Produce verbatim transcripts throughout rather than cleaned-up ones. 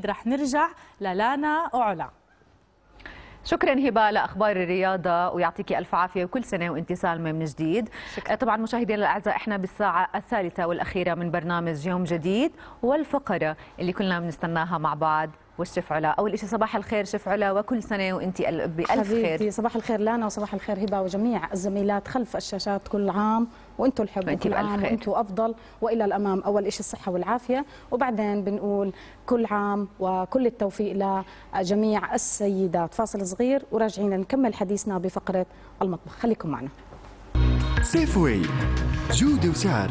أكيد رح نرجع للانا وعلا. شكرا هبه لاخبار الرياضه ويعطيكي الف عافيه وكل سنه وانت سالمه من جديد. شكرا. طبعا مشاهدينا الاعزاء احنا بالساعه الثالثه والاخيره من برنامج يوم جديد والفقره اللي كلنا بنستناها مع بعض والشيف علا. اول شيء صباح الخير شيف علا وكل سنه وانت بالف خير. صباح الخير لانا وصباح الخير هبه وجميع الزميلات خلف الشاشات، كل عام وانتم الحب وكل عام وانتم افضل والى الامام. اول شيء الصحه والعافيه وبعدين بنقول كل عام وكل التوفيق لجميع السيدات. فاصل صغير وراجعين نكمل حديثنا بفقره المطبخ، خليكم معنا. سيفوي جودة وسعر.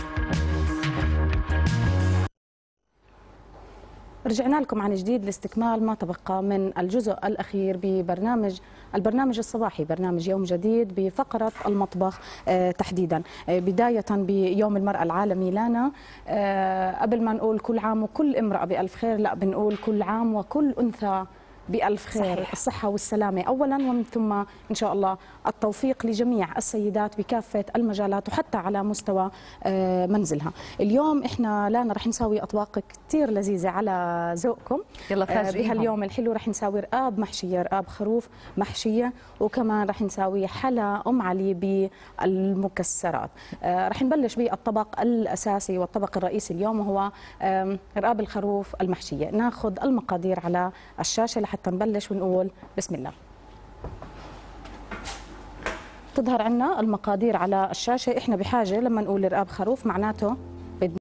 رجعنا لكم عن جديد لاستكمال ما تبقى من الجزء الأخير ببرنامج البرنامج الصباحي، برنامج يوم جديد بفقرة المطبخ آه تحديدا. آه بداية بيوم المرأة العالمي لانا، آه قبل ما نقول كل عام وكل امرأة بألف خير، لا بنقول كل عام وكل أنثى بألف خير. صحيح. الصحة والسلامة أولا ومن ثم إن شاء الله التوفيق لجميع السيدات بكافة المجالات وحتى على مستوى منزلها. اليوم إحنا لانا رح نسوي أطباق كتير لذيذة على ذوقكم. يلا فاجئيهم. بهاليوم الحلو رح نسوي رقاب محشية، رقاب خروف محشية، وكمان رح نسوي حلا أم علي بالمكسرات. رح نبلش بالطبق الأساسي والطبق الرئيسي اليوم وهو رقاب الخروف المحشية. ناخذ المقادير على الشاشة حتى نبلش ونقول بسم الله. تظهر عنا المقادير على الشاشة. احنا بحاجة لما نقول رقاب خروف معناته بدنا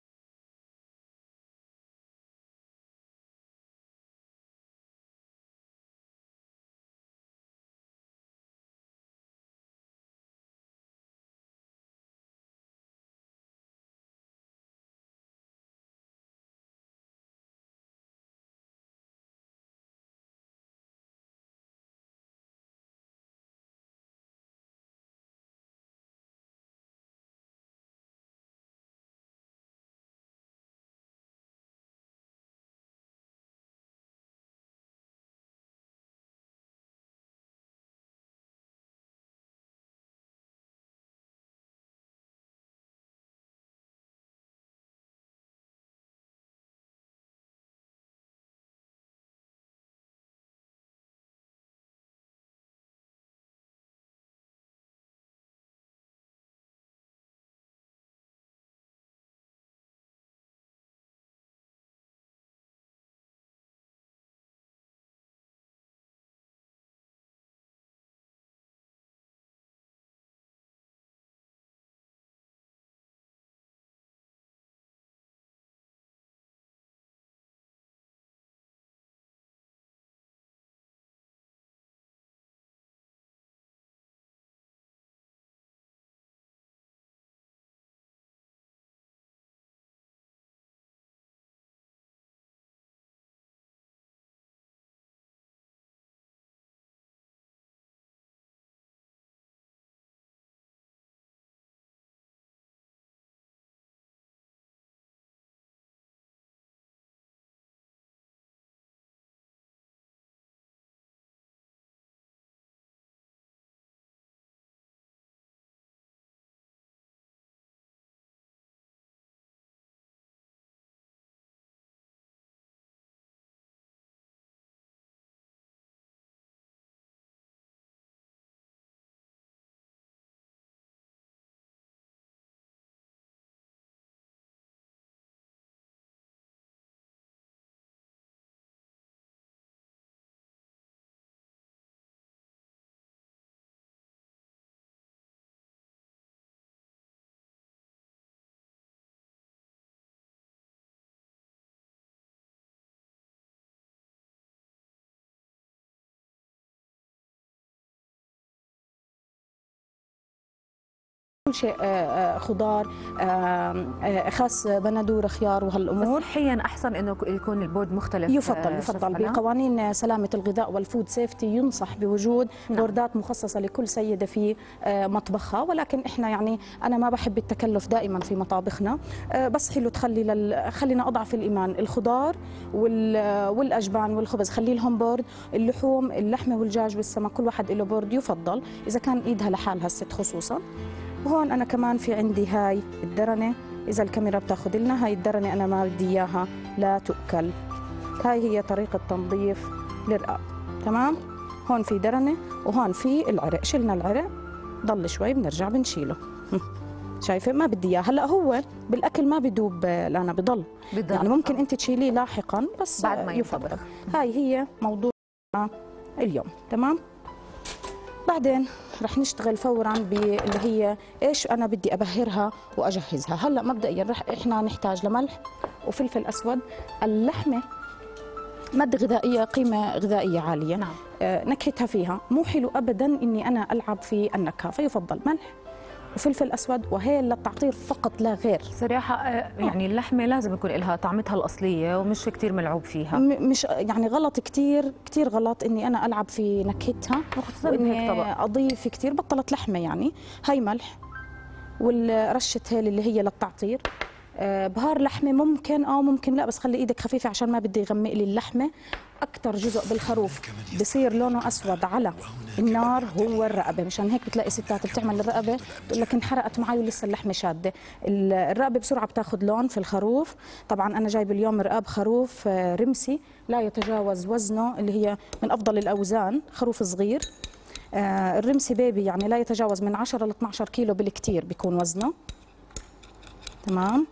كل شيء خضار خس بندور خيار وهالامور. صحيا احسن انه يكون البورد مختلف. يفضل يفضل بقوانين سلامه الغذاء والفود سيفتي ينصح بوجود نعم. بوردات مخصصه لكل سيده في مطبخها، ولكن احنا يعني انا ما بحب التكلف دائما في مطابخنا، بس حلو تخلي لل... خلينا اضعف الايمان الخضار وال... والاجبان والخبز خلي لهم بورد. اللحوم اللحمه والدجاج والسمك كل واحد له بورد، يفضل اذا كان ايدها لحالها الست خصوصا. وهون أنا كمان في عندي هاي الدرنة، إذا الكاميرا بتاخذ لنا هاي الدرنة أنا ما بدي إياها لا تؤكل هاي هي طريقة تنظيف الرقاب. تمام. هون في درنة وهون في العرق، شلنا العرق ضل شوي بنرجع بنشيله. شايفه ما بدي اياه هلا، هو بالاكل ما بدوب لانا، بضل يعني ممكن انت تشيليه لاحقا بس بعد ما يفضل. ينطبخ. هاي هي موضوع اليوم. تمام. بعدين رح نشتغل فورا باللي هي ايش انا بدي ابهرها واجهزها. هلا مبدئيا رح احنا نحتاج لملح وفلفل اسود. اللحمه مادة غذائية، قيمة غذائية عالية. نعم. آه نكهتها فيها مو حلو ابدا اني انا العب في النكهة، فيفضل ملح وفلفل اسود وهي للتعطير فقط لا غير. صراحه يعني اللحمه لازم يكون لها طعمتها الاصليه ومش كثير ملعوب فيها. مش يعني غلط كثير كثير غلط اني انا العب في نكهتها، وخصوصا بهيك طبق اضيف كثير. بطلت لحمه يعني. هاي ملح والرشه هيل اللي هي للتعطير. آه بهار لحمه ممكن اه ممكن لا، بس خلي ايدك خفيفه عشان ما بدي يغمق لي اللحمه. اكثر جزء بالخروف بصير لونه اسود على النار هو الرقبه، مشان هيك بتلاقي ستات بتعمل الرقبه بتقول لك انحرقت معي ولسه اللحمه شاده. الرقبه بسرعه بتاخذ لون في الخروف. طبعا انا جايب اليوم رقاب خروف رمسي لا يتجاوز وزنه، اللي هي من افضل الاوزان، خروف صغير. آه الرمسي بيبي يعني لا يتجاوز من عشرة ل اثني عشر كيلو بالكثير بيكون وزنه. تمام.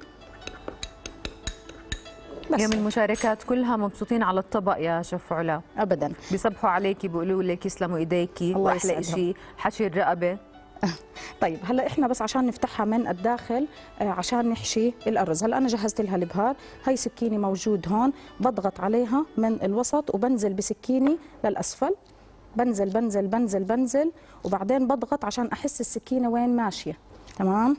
اليوم المشاركات كلها مبسوطين على الطبق يا شيف علا. ابدا. بيصبحوا عليكي بيقولوا لك يسلموا ايديكي، واحلى شيء حشي الرقبه. طيب هلا احنا بس عشان نفتحها من الداخل آه عشان نحشي الارز. هلا انا جهزت لها البهار. هاي سكيني موجود هون، بضغط عليها من الوسط وبنزل بسكيني للاسفل. بنزل بنزل بنزل بنزل وبعدين بضغط عشان احس السكينه وين ماشيه. تمام.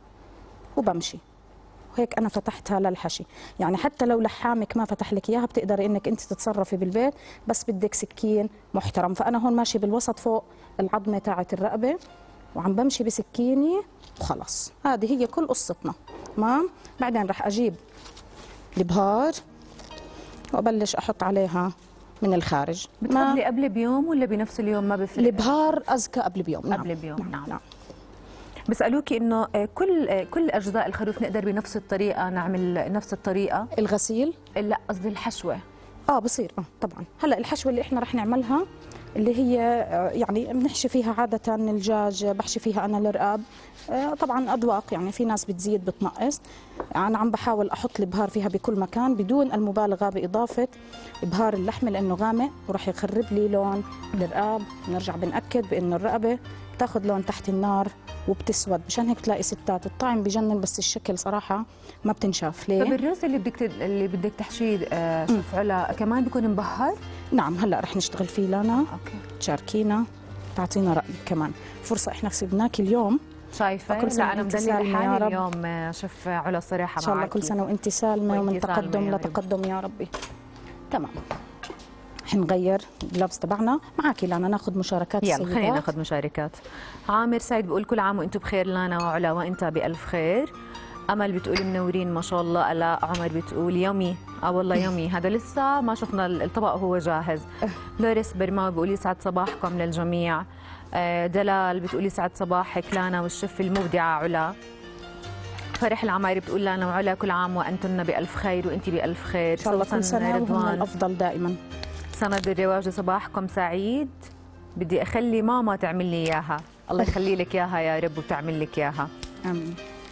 وبمشي هيك انا فتحتها للحشي. يعني حتى لو لحامك ما فتح لك اياها بتقدري انك انت تتصرفي بالبيت، بس بدك سكين محترم. فانا هون ماشي بالوسط فوق العظمه تاعت الرقبه وعم بمشي بسكيني وخلص. هذه هي كل قصتنا. تمام. بعدين رح اجيب البهار وابلش احط عليها من الخارج. بتفضلي قبل بيوم ولا بنفس اليوم؟ ما بفرق. البهار ازكى قبل بيوم. نعم. قبل بيوم. نعم. نعم. نعم. بسألوكي انه كل كل اجزاء الخروف نقدر بنفس الطريقه نعمل نفس الطريقه؟ الغسيل؟ لا قصدي الحشوه. اه بصير اه طبعا. هلا الحشوه اللي احنا رح نعملها اللي هي يعني بنحشي فيها عاده الدجاج، بحشي فيها انا الرقاب. آه طبعا اذواق، يعني في ناس بتزيد بتنقص. انا يعني عم بحاول احط البهار فيها بكل مكان بدون المبالغه باضافه بهار اللحمه لانه غامق وراح يخرب لي لون الرقاب. بنرجع بنأكد بانه الرقبه بتاخذ لون تحت النار وبتسود، مشان هيك تلاقي ستات الطعم بجنن بس الشكل صراحه ما بتنشاف. ليه؟ طب الرز اللي بدك اللي بدك تحشيه آه شيف علا كمان بيكون مبهر؟ نعم. هلا رح نشتغل فيه لانا. اوكي. تشاركينا تعطينا رأيك كمان. فرصه احنا كسبناك اليوم. شايفه؟ كل سنه انا وانت مدلله سالمه يا حالي رب. اليوم شيف علا الصراحه. ان شاء الله كل سنه وانت سالمه ومن تقدم لتقدم يا ربي. تمام. حنغير اللبس تبعنا. معك لانا ناخذ مشاركات يلا السيدات. خلينا ناخذ مشاركات. عامر سعيد بيقول كل عام وانتم بخير لانا وعلا وانت بألف خير. امل بتقول منورين ما شاء الله. الاء عمر بتقول يومي. اه والله يومي. هذا لسه ما شفنا الطبق وهو جاهز. لوريس برماوي بيقول يسعد صباحكم للجميع. دلال بتقول يسعد صباحك لانا والشف المبدعه علا. فرح العمايري بتقول لانا وعلا كل عام وانتن بألف خير وانت بألف خير. ان شاء الله كل سنه وهم الافضل دائما. سند الرواج صباحكم سعيد. بدي اخلي ماما تعمل لي اياها. الله يخلي لك اياها يا رب وتعمل لك اياها. امين.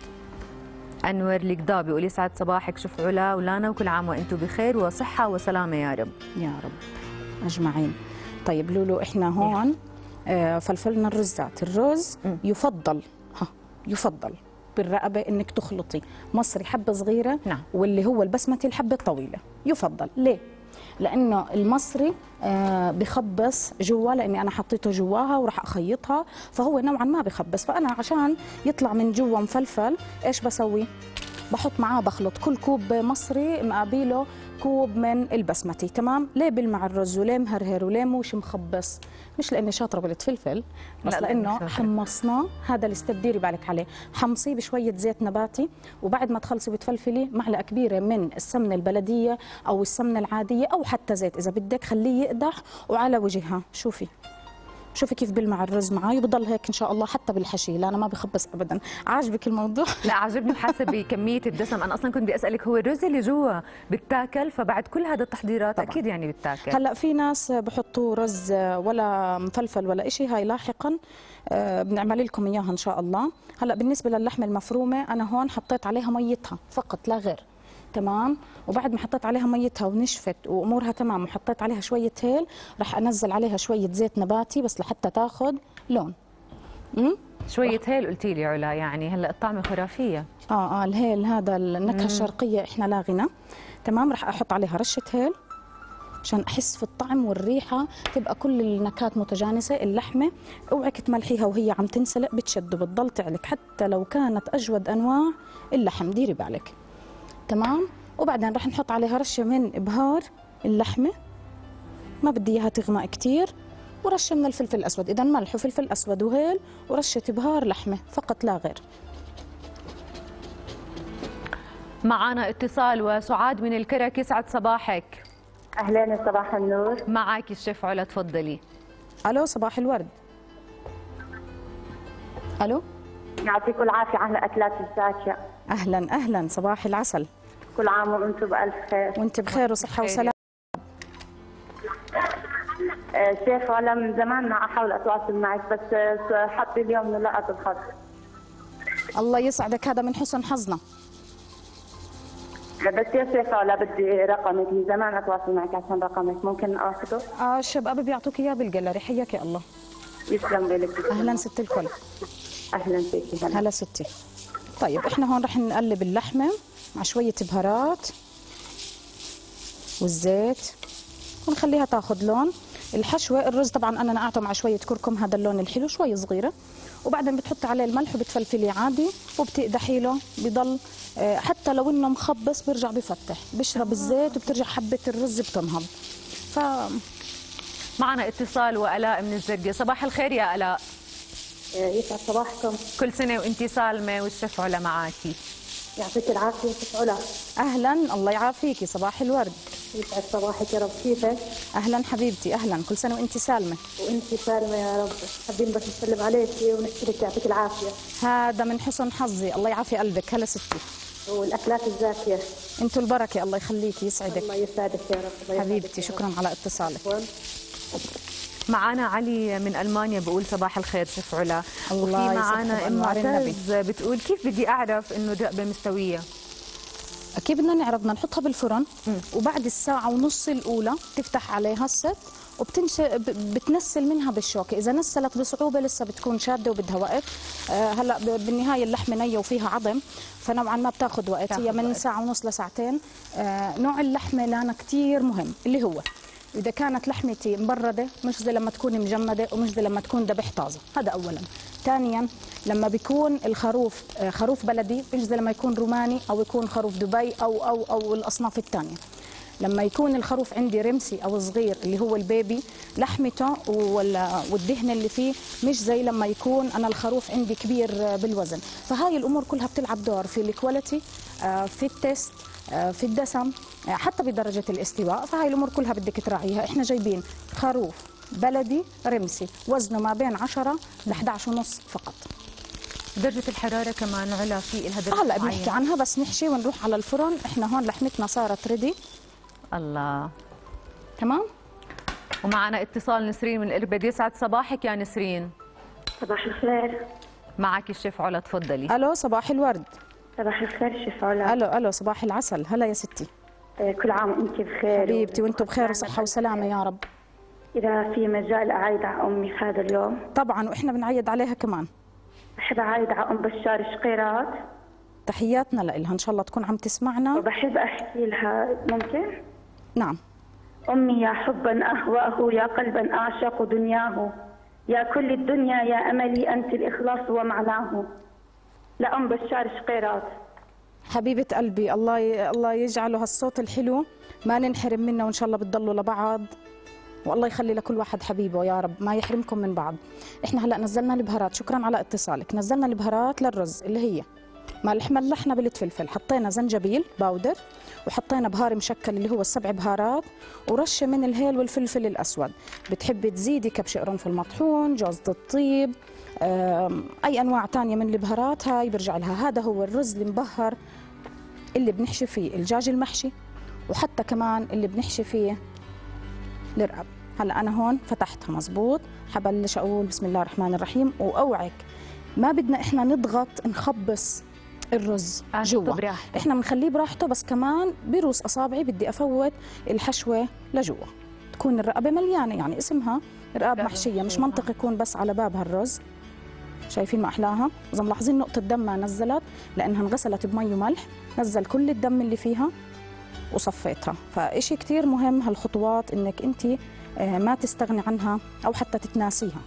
انور القضاء بيقول يسعد صباحك شوف علا ولانا وكل عام وانتم بخير وصحه وسلامه يا رب. يا رب اجمعين. طيب لولو احنا هون آه فلفلنا الرزات. الرز م. يفضل ها يفضل بالرقبه انك تخلطي مصري حبه صغيره. نعم. واللي هو البسمتي الحبه الطويله. يفضل. ليه؟ لانه المصري آه بخبص جوا، لاني انا حطيته جواها وراح اخيطها فهو نوعا ما بخبص. فانا عشان يطلع من جوا مفلفل ايش بسوي؟ بحط معاه بخلط كل كوب مصري مقابله كوب من البسمتي. تمام. ليه بلمع الرز وليه مهرهر وليه مش مخبص؟ مش لاني شاطره بالتفلفل بس لانه حمصناه. هذا اللي استديري بالك عليه. حمصيه بشويه زيت نباتي وبعد ما تخلصي بتفلفلي معلقه كبيره من السمنه البلديه او السمنه العاديه او حتى زيت اذا بدك، خليه يقدح وعلى وجهها شوفي شوفي كيف بلمع الرز معي وبضل هيك ان شاء الله حتى بالحشي. لا انا ما بخبص ابدا. عاجبك الموضوع؟ لا عجبني وحاسه بكميه الدسم. انا اصلا كنت بدي اسالك هو الرز اللي جوا بتاكل فبعد كل هذا التحضيرات طبعا. اكيد يعني بتاكل. هلا في ناس بحطوا رز ولا مفلفل ولا شيء، هاي لاحقا بنعمل لكم اياها ان شاء الله. هلا بالنسبه للحمه المفرومه انا هون حطيت عليها ميتها فقط لا غير، تمام. وبعد ما حطيت عليها ميتها ونشفت وامورها تمام وحطيت عليها شويه هيل، راح انزل عليها شويه زيت نباتي بس لحتى تاخذ لون. امم شويه هيل قلتي لي علا، يعني هلا الطعمه خرافيه. اه اه الهيل هذا النكهه مم. الشرقيه احنا لا غنى، تمام. راح احط عليها رشه هيل عشان احس في الطعم والريحه تبقى كل النكهات متجانسه. اللحمه اوعك تملحيها وهي عم تنسلق، بتشد وبتضل تعلك حتى لو كانت اجود انواع اللحم، ديري بالك، تمام. وبعدين راح نحط عليها رشه من ابهار اللحمه، ما بدي اياها تغمق كثير، ورشه من الفلفل الاسود، اذا ملح وفلفل اسود وهيل ورشه ابهار لحمه فقط لا غير. معنا اتصال وسعاد من الكرك، يسعد صباحك. اهلا صباح النور. معك الشيف علا، تفضلي. الو صباح الورد. الو يعطيكم العافيه على الاكلات الزاكيه. اهلا اهلا صباح العسل. كل عام وانتم بالف خير. وانت بخير وصحه وسلامه. آه شيف علا من زمان ما احاول اتواصل معك بس آه حظي اليوم من لقط الحظ. الله يسعدك، هذا من حسن حظنا. بس يا شيخ علا بدي رقمك، من زمان اتواصل معك عشان رقمك، ممكن اخذه؟ اه الشباب بيعطوك اياه بالجاليري. حياك يا الله. يسلم لك. اهلا ست الكل. اهلا فيكي. هلا ستي. طيب احنا هون رح نقلب اللحمه مع شويه بهارات والزيت ونخليها تاخذ لون. الحشوه الرز طبعا انا نقعته مع شويه كركم، هذا اللون الحلو، شويه صغيره، وبعدين بتحطي عليه الملح وبتفلفليه عادي وبتقدحي له، بضل حتى لو انه مخبص بيرجع بفتح، بيشرب الزيت وبترجع حبه الرز بتنهض. ف معنا اتصال وآلاء من الزرقاء. صباح الخير يا آلاء. يسعد صباحكم. كل سنه وانت سالمه والشيف علا معاكي. يعطيك العافيه شيف علا. اهلا الله يعافيكي، صباح الورد. يسعد صباحك يا رب، كيفك؟ اهلا حبيبتي اهلا، كل سنه وانت سالمه. وانت سالمه يا رب. حابين بس نسلم عليكي ونحكي لك يعطيك العافيه. هذا من حسن حظي، الله يعافي قلبك. هلا ستي. والاكلات الزاكيه. انتوا البركه، الله يخليكي يسعدك. الله يسعدك يا رب. حبيبتي شكرا على اتصالك. معنا علي من المانيا بقول صباح الخير شيف علا. الله وفي معنا ام معتز بتقول كيف بدي اعرف انه الرقبه مستويه؟ اكيد بدنا نعرف، بدنا نحطها بالفرن م. وبعد الساعه ونص الاولى تفتح عليها الست وبتنش بتنسل منها بالشوكه، اذا نسلت بصعوبه لسه بتكون شاده وبدها وقت. آه هلا بالنهايه اللحمه نيه وفيها عظم فنوعا ما بتاخذ وقت، هي من وقت. ساعه ونص لساعتين. آه نوع اللحمه لنا كثير مهم، اللي هو إذا كانت لحمتي مبردة مش زي لما تكون مجمدة ومش زي لما تكون ذبح طازة، هذا أولاً. ثانياً لما بيكون الخروف خروف بلدي مش زي لما يكون روماني أو يكون خروف دبي أو أو أو الأصناف الثانية. لما يكون الخروف عندي رمسي أو صغير اللي هو البيبي، لحمته والدهن اللي فيه مش زي لما يكون أنا الخروف عندي كبير بالوزن. فهاي الأمور كلها بتلعب دور في الكواليتي، في التست، في الدسم، حتى بدرجة الاستواء. فهاي الأمور كلها بدك تراعيها. إحنا جايبين خروف بلدي رمسي وزنه ما بين عشرة ل أحد عشر ونص فقط. درجة الحرارة كمان علا في لها درجة هلا بنحكي عنها بس نحشي ونروح على الفرن. إحنا هون لحمتنا صارت ريدي. الله تمام. ومعنا اتصال نسرين من الإربد. يسعد صباحك يا نسرين. صباح الخير. معك الشيف علا، تفضلي. الو صباح الورد. صباح الخير شيف علا. الو الو صباح العسل. هلا يا ستي. كل عام وانت بخير حبيبتي وانتم بخير وصحه وسلامه يا رب. اذا في مجال اعيد على امي هذا اليوم. طبعا واحنا بنعيد عليها كمان. بحب اعيد على ام بشار شقيرات. تحياتنا لها ان شاء الله تكون عم تسمعنا. وبحب احكي لها ممكن؟ نعم. امي يا حبا اهواه، يا قلبا اعشق دنياه، يا كل الدنيا يا املي، انت الاخلاص ومعناه. لام بشار شقيرات. حبيبة قلبي، الله ي... الله يجعله هالصوت الحلو ما ننحرم منه، وإن شاء الله بتضلوا لبعض، والله يخلي لكل واحد حبيبه يا رب، ما يحرمكم من بعض. إحنا هلأ نزلنا البهارات، شكرا على اتصالك. نزلنا البهارات للرز اللي هي ملح ملحنا بالفلفل، حطينا زنجبيل باودر، وحطينا بهار مشكل اللي هو السبع بهارات، ورشه من الهيل والفلفل الاسود. بتحبي تزيدي كبش قرنفل مطحون، جوز الطيب، اي انواع تانية من البهارات هاي برجع لها. هذا هو الرز المبهر اللي بنحشي فيه الدجاج المحشي، وحتى كمان اللي بنحشي فيه الرقاب. هلا انا هون فتحتها مزبوط، حبلش اقول بسم الله الرحمن الرحيم، واوعك ما بدنا احنا نضغط نخبص الرز جوا، احنا بنخليه براحته، بس كمان بروس اصابعي بدي افوت الحشوه لجوا، تكون الرقبه مليانه، يعني اسمها رقاب محشيه، مش منطق يكون بس على بابها الرز. شايفين ما احلاها؟ اذا ملاحظين نقطه دم ما نزلت لانها انغسلت بمي وملح، نزل كل الدم اللي فيها وصفيتها. فإشي كتير مهم هالخطوات انك انت ما تستغني عنها او حتى تتناسيها.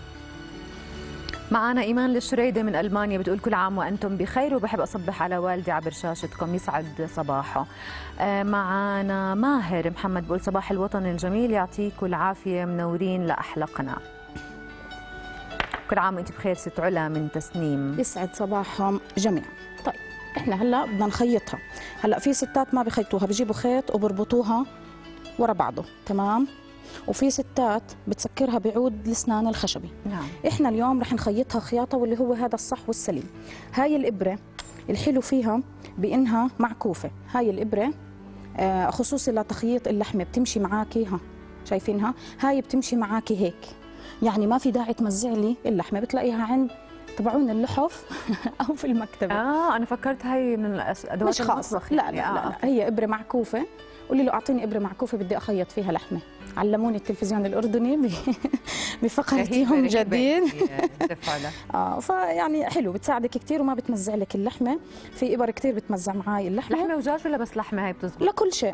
معنا إيمان الشريدة من ألمانيا بتقول كل عام وأنتم بخير، وبحب أصبح على والدي عبر شاشتكم، يسعد صباحه. معنا ماهر محمد بقول صباح الوطن الجميل، يعطيكم العافية، منورين لأحلقنا. كل عام وأنت بخير ست علا من تسنيم. يسعد صباحهم جميعا. طيب احنا هلا بدنا نخيطها. هلا في ستات ما بخيطوها، بجيبوا خيط وبربطوها ورا بعضه، تمام؟ وفي ستات بتسكرها بعود الاسنان الخشبي. نعم. احنا اليوم رح نخيطها خياطه واللي هو هذا الصح والسليم. هاي الابره الحلو فيها بانها معكوفه، هاي الابره آه خصوصي لتخييط اللحمه بتمشي معاكي، ها شايفينها؟ هاي بتمشي معاكي هيك، يعني ما في داعي تمزع لي اللحمه، بتلاقيها عند تبعون اللحف او في المكتبه. اه انا فكرت هاي من ادوات المطبخ. لا لا, لا, لا, آه. لا هي ابره معكوفه. قولي له اعطيني ابره معكوفه بدي اخيط فيها لحمه. علموني التلفزيون الاردني بفقرتهم جديد. اه فيعني حلو، بتساعدك كثير وما بتمزع لك اللحمه. في ابر كثير بتمزع معي اللحمه. لحمه ودجاج ولا بس لحمه هاي بتزبط؟ لكل شيء.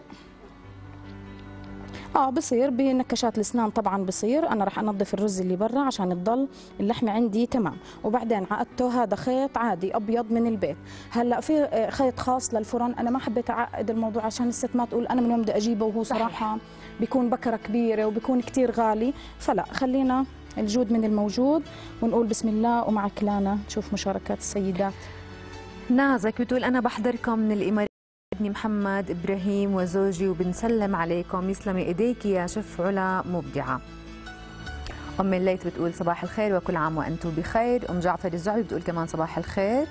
اه بصير بنكشات الاسنان طبعا بصير. انا راح انظف الرز اللي برا عشان تضل اللحمه عندي تمام، وبعدين عقدته. هذا خيط عادي ابيض من البيت. هلا في خيط خاص للفرن، انا ما حبيت اعقد الموضوع عشان الست ما تقول انا من وين بدي اجيبه، وهو صراحه بيكون بكره كبيره وبيكون كثير غالي. فلا خلينا الجود من الموجود ونقول بسم الله. ومعك لانا نشوف مشاركات السيدات. نازك بتقول انا بحضركم من الامارات، ابني محمد إبراهيم وزوجي وبنسلم عليكم، يسلمي إيديك يا شيف علا مبدعة. أم الليث بتقول صباح الخير وكل عام وأنتم بخير. أم جعفر الزعبي بتقول كمان صباح الخير.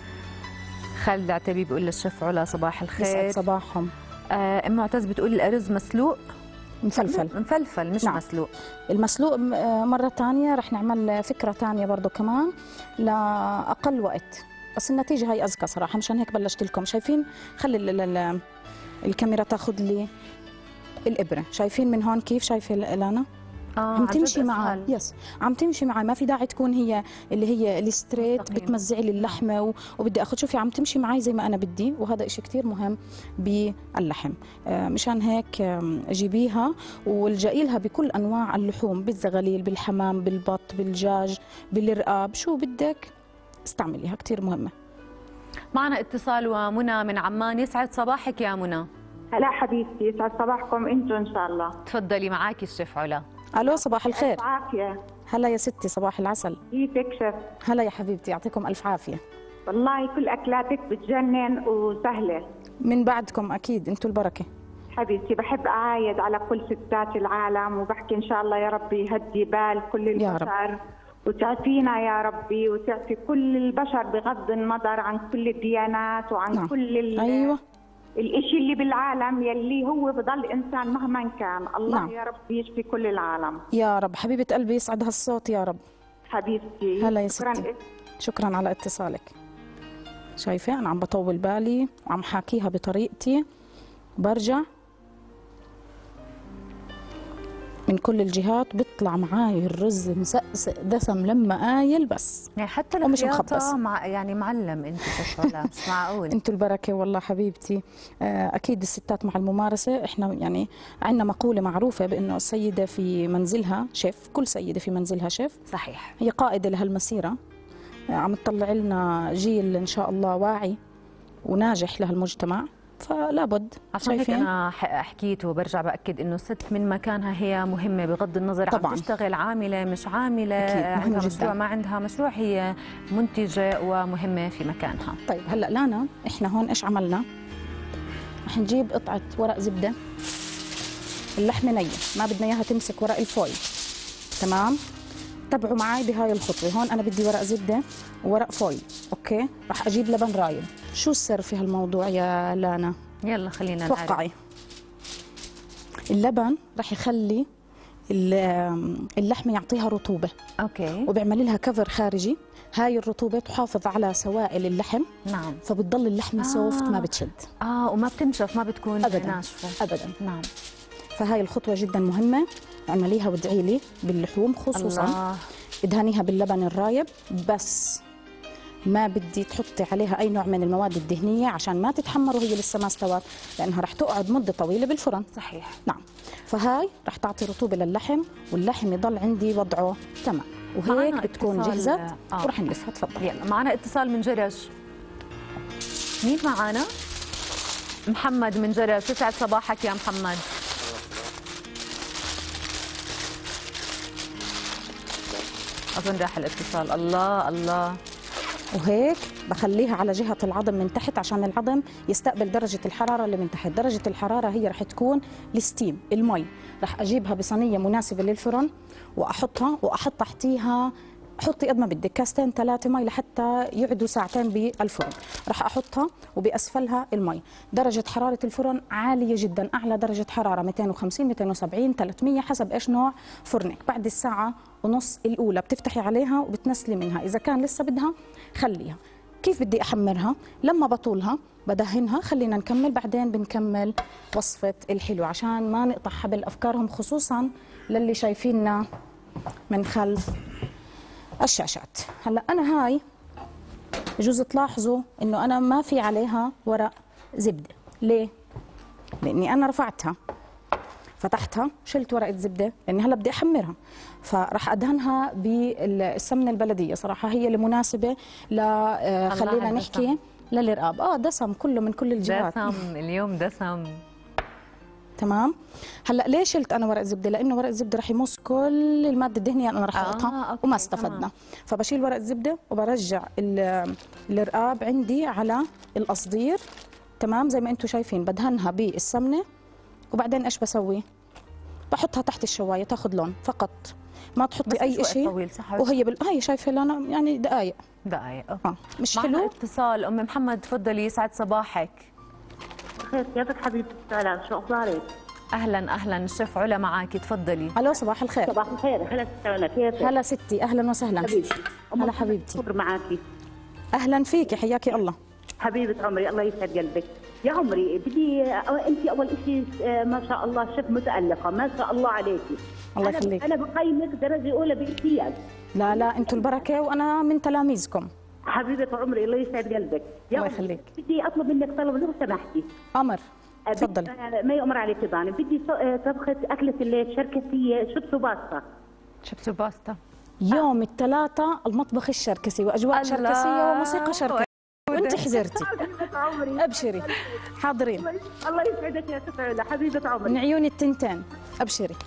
خالد العتيبي بيقول للشيف علا صباح الخير. يسعد صباحهم. آه أم معتز بتقول الأرز مسلوق مفلفل. مفلفل مش نعم. مسلوق. المسلوق مرة ثانية رح نعمل فكرة ثانية برضه كمان لأقل وقت، بس النتيجة هاي أزكى صراحة، مشان هيك بلشت لكم. شايفين؟ خلي الكاميرا تاخذ لي الإبرة. شايفين من هون كيف؟ شايفة لانا؟ آه عم تمشي معي. يس عم تمشي معي، ما في داعي تكون هي اللي هي الستريت بتمزعي لي اللحمة وبدي أخذ. شوفي عم تمشي معي زي ما أنا بدي، وهذا إشي كتير مهم باللحم. آه مشان هيك آه جيبيها والجئي لها بكل أنواع اللحوم، بالزغليل، بالحمام، بالبط، بالدجاج، بالرقاب، شو بدك استعمليها، كتير مهمة. معنا اتصال ومنى من عمان. يسعد صباحك يا منى. هلا حبيبتي، يسعد صباحكم انتم ان شاء الله. تفضلي معاكي الشيف علا. الو صباح الخير. الف عافية. هلا يا ستي صباح العسل. كيفك شيف؟ هلا يا حبيبتي يعطيكم الف عافية. والله كل اكلاتك بتجنن وسهلة. من بعدكم اكيد، انتم البركة. حبيبتي بحب اعايد على كل ستات العالم وبحكي ان شاء الله يا ربي يهدي بال كل البشر وتعفينا يا ربي، وتعفي كل البشر بغض النظر عن كل الديانات وعن نعم. كل ال أيوة. الاشي اللي بالعالم يلي هو بضل انسان مهما كان. الله نعم. يا رب يشفي كل العالم يا رب. حبيبة قلبي يسعد هالصوت يا رب. حبيبتي هلا يا ستي. شكرا على اتصالك. شايفة أنا عم بطول بالي وعم حاكيها بطريقتي، برجع من كل الجهات بيطلع معاي الرز مسقسق دسم لما قايل بس. يعني حتى الخياطة مع يعني معلم انت شغله مش معقول. انتوا البركه والله حبيبتي. اكيد الستات مع الممارسه. احنا يعني عندنا مقوله معروفه بانه السيده في منزلها شيف، كل سيده في منزلها شيف. صحيح. هي قائده لهالمسيره، عم تطلع لنا جيل ان شاء الله واعي وناجح لهالمجتمع. فلا بد. عشان هيك انا حكيت وبرجع باكد انه الست من مكانها هي مهمه بغض النظر طبعاً. عم تشتغل عامله مش عامله، عندها مشروع جداً. ما عندها مشروع، هي منتجه ومهمه في مكانها. طيب هلا لانا احنا هون ايش عملنا؟ رح نجيب قطعه ورق زبده، اللحمه نيه ما بدنا اياها تمسك ورق الفويل، تمام؟ تابعوا معي بهاي الخطوه. هون انا بدي ورق زبده وورق فويل، اوكي؟ رح اجيب لبن رايب. شو السر في هالموضوع يا لانا؟ يلا خلينا نعرف. توقعي. اللبن رح يخلي اللحمه يعطيها رطوبه، اوكي، وبيعمل لها كفر خارجي. هاي الرطوبه تحافظ على سوائل اللحم، نعم، فبتضل اللحمه آه. سوفت ما بتشد اه وما بتنشف، ما بتكون أبداً. ناشفه ابدا. نعم، فهاي الخطوه جدا مهمه. اعمليها وادعي لي باللحوم، خصوصا الله. ادهنيها باللبن الرايب بس، ما بدي تحطي عليها اي نوع من المواد الدهنيه عشان ما تتحمر وهي لسه ما استوت، لانها رح تقعد مده طويله بالفرن. صحيح. نعم. فهاي رح تعطي رطوبه للحم، واللحم يضل عندي وضعه تمام، وهيك بتكون جهزت. آه. ورح نلفها. تفضل. يلا معنا اتصال من جرش. مين معنا؟ محمد من جرش. يسعد صباحك يا محمد. أظن راح الاتصال. الله الله. وهيك بخليها على جهة العظم من تحت عشان العظم يستقبل درجة الحرارة اللي من تحت. درجة الحرارة هي رح تكون الستيم، المي. رح أجيبها بصينية مناسبة للفرن وأحطها وأحط تحتيها، حطي قد ما بدك، كاستين ثلاثة مي لحتى يقعدوا ساعتين بالفرن. رح أحطها وبأسفلها المي. درجة حرارة الفرن عالية جدا، أعلى درجة حرارة مئتين وخمسين مئتين وسبعين ثلاثمئة حسب إيش نوع فرنك. بعد الساعة ونص الأولى بتفتحي عليها وبتنسلي منها. إذا كان لسه بدها خليها. كيف بدي أحمرها؟ لما بطولها بدهنها. خلينا نكمل بعدين بنكمل وصفة الحلو عشان ما نقطع حبل أفكارهم، خصوصا للي شايفيننا من خلف الشاشات. هلا انا هاي بجوز تلاحظوا انه انا ما في عليها ورق زبده. ليه؟ لاني انا رفعتها فتحتها شلت ورقه زبده لاني هلا بدي احمرها، فراح ادهنها بالسمنه البلديه. صراحه هي المناسبه ل خلينا نحكي للرقاب. اه دسم كله من كل الجهات. دسم اليوم دسم. تمام. هلا ليه شلت انا ورق زبده؟ لانه ورق الزبده رح يمص كل الماده الدهنيه انا رح احطها آه، وما استفدنا. تمام. فبشيل ورق الزبده وبرجع الرقاب عندي على القصدير. تمام. زي ما انتم شايفين بدهنها بالسمنه، وبعدين ايش بسوي؟ بحطها تحت الشوايه تاخذ لون فقط، ما تحطي اي شيء. طويل صح. وهي بال... هي شايفه لنا يعني دقائق دقائق. اه مش حلو. حلو. اتصال ام محمد، تفضلي. يسعد صباحك. خير، كيفك حبيبتي سلام، شو اخبارك؟ اهلا اهلا، الشيف علا معك، تفضلي. الو صباح الخير. صباح الخير. هلا ستي، كيفك؟ هلا ستي، اهلا وسهلا حبيبتي. هلا حبيبتي. شكر معاكي. اهلا فيكي، حياكي الله. حبيبه عمري، الله يسعد قلبك. يا عمري بدي انت اول شيء ما شاء الله شيف متالقه، ما شاء الله عليكي. الله يخليك. انا بقيمك درجه اولى بامتياز. لا لا انتم البركه وانا من تلاميذكم. حبيبه عمري، الله يسعد قلبك. يا الله يخليك. بدي اطلب منك طلب لو سمحتي. امر. تفضلي. ما يؤمر عليك ضاني. بدي طبخه اكله الليل شركسيه، شيبسو باستا. شيبسو باستا يوم الثلاثاء المطبخ الشركسي واجواء شركسيه وموسيقى شركسيه. وانت حزرتي. ابشري. حاضرين. الله يسعدك يا سفينة حبيبه عمري. من عيوني التنتين. ابشري.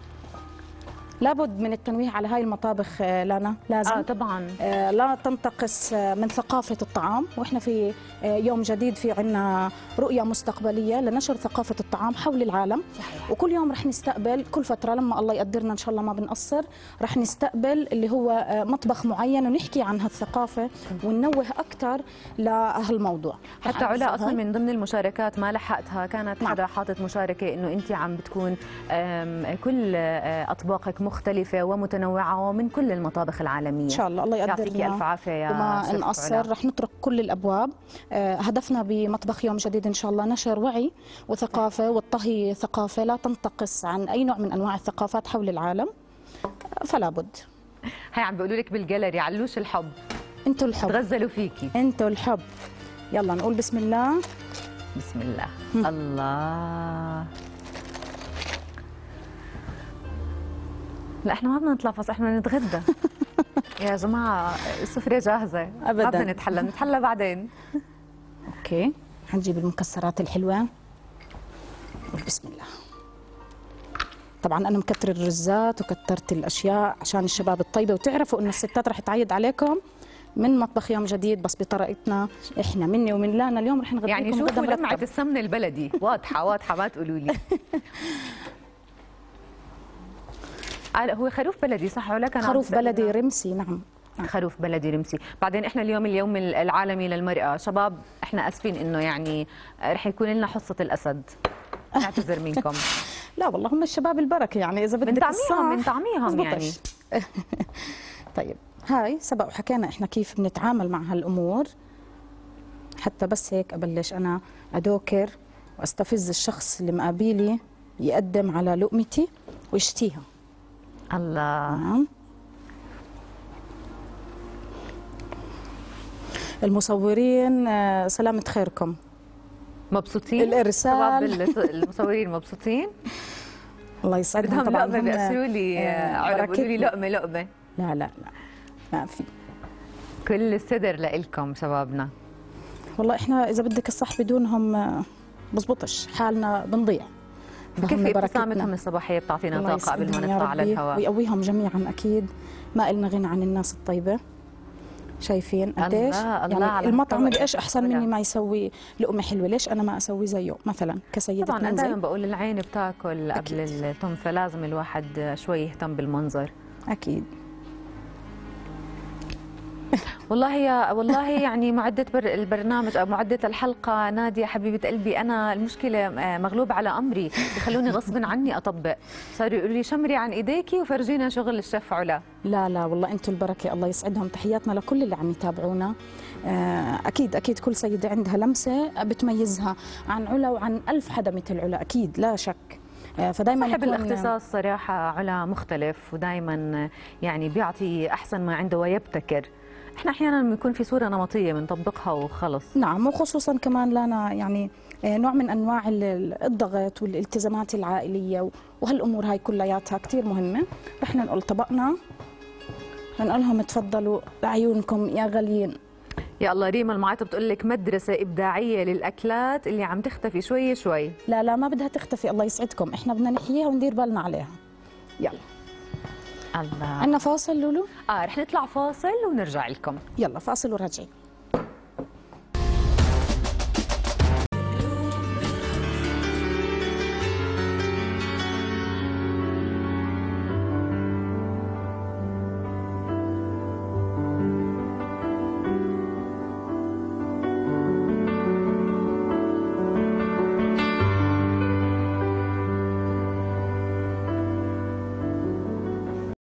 لابد من التنويه على هاي المطابخ لانا، لازم. اه طبعا. آه لا تنتقص من ثقافة الطعام، واحنا في آه يوم جديد في عنا رؤية مستقبلية لنشر ثقافة الطعام حول العالم. صحيح. وكل يوم رح نستقبل، كل فترة لما الله يقدرنا ان شاء الله ما بنقصر، رح نستقبل اللي هو آه مطبخ معين ونحكي عن هالثقافة وننوه اكثر لهالموضوع. حتى علا اصلا من ضمن المشاركات ما لحقتها كانت حدا حاطط مشاركة انه انت عم بتكون كل اطباقك مختلفة ومتنوعة ومن كل المطابخ العالمية. إن شاء الله الله يقدرنا. يعطيكي ألف عافية يا وما نقصر، رح نطرق كل الأبواب. آه هدفنا بمطبخ يوم جديد إن شاء الله نشر وعي وثقافة، والطهي ثقافة لا تنتقص عن أي نوع من أنواع الثقافات حول العالم، فلا بد. هي عم بيقولوا لك بالجاليري علوش الحب. أنتوا الحب. تغزلوا فيكي. أنتوا الحب. يلا نقول بسم الله. بسم الله. الله. لا احنا ما بدنا نتلفظ، احنا نتغدى. يا جماعه السفره جاهزه. ابدا. ما بدنا نتحلى، نتحلى بعدين. اوكي. حنجيب المكسرات الحلوة. بسم الله. طبعا أنا مكتر الرزات وكترت الأشياء عشان الشباب الطيبة، وتعرفوا إنه الستات رح تعيد عليكم من مطبخ يوم جديد بس بطريقتنا احنا، مني ومن لانا. اليوم رح نغديكم يعني شوفوا لمعة السمنة البلدي واضحة واضحة، ما تقولوا لي. هو خروف بلدي صح ولا كان خروف بلدي رمسي؟ نعم خروف بلدي رمسي. بعدين احنا اليوم اليوم العالمي للمرأة، شباب احنا اسفين انه يعني رح يكون لنا حصة الاسد، نعتذر منكم. لا والله هم الشباب البركة، يعني اذا بدك بنطعميهم بنطعميهم يعني. طيب هاي سبق وحكينا احنا كيف بنتعامل مع هالامور، حتى بس هيك ابلش انا ادوكر واستفز الشخص اللي مقابلي يقدم على لقمتي ويشتيها. الله. نعم. المصورين سلامة خيركم، مبسوطين؟ الارسال المصورين مبسوطين؟ الله يسعدهم. طبعا لقمه بيأسوا لي علا، بيقولوا لي لقمه لقمه. لا لا لا ما في. كل الصدر لإلكم شبابنا. والله احنا اذا بدك الصح بدونهم بزبطش حالنا، بنضيع. كيف ابتسامتهم الصباحيه بتعطينا طاقه قبل ما نطلع على الهواء، ويقويهم جميعا. اكيد ما إلنا غنى عن الناس الطيبه. شايفين قديش يعني المطعم قديش احسن مني ما يسوي لقمه حلوه، ليش انا ما اسوي زيه مثلا كسيده طبعا منزل؟ انا دائما بقول العين بتاكل قبل التم، فلازم الواحد شوي يهتم بالمنظر. اكيد. والله يا والله يعني معدة البرنامج أو معدة الحلقة نادية حبيبة قلبي، أنا المشكلة مغلوب على أمري، يخلوني غصب عني أطبق، صاروا يقولوا لي شمري عن إيديكي وفرجينا شغل الشيف علا. لا لا والله أنتم البركة، الله يسعدهم. تحياتنا لكل اللي عم يتابعونا. أكيد أكيد كل سيدة عندها لمسة بتميزها عن علا وعن ألف حدا مثل علا، أكيد لا شك. فدايما صاحب الاختصاص صراحة علا مختلف، ودايما يعني بيعطي أحسن ما عنده ويبتكر. احنا احيانا بنكون في صوره نمطيه بنطبقها وخلص. نعم، وخصوصا كمان لنا يعني نوع من انواع الضغط والالتزامات العائليه وهالامور هاي كلياتها كثير مهمه. رح ننقل طبقنا، بنقول لهم تفضلوا لعيونكم يا غاليين. يا الله، ريما المعيطه بتقول لك مدرسه ابداعيه للاكلات اللي عم تختفي شوي شوي. لا لا ما بدها تختفي، الله يسعدكم، احنا بدنا نحييها وندير بالنا عليها. يلا. الله. عندنا فاصل لولو؟ اه رح نطلع فاصل ونرجع لكم. يلا فاصل وراجعين.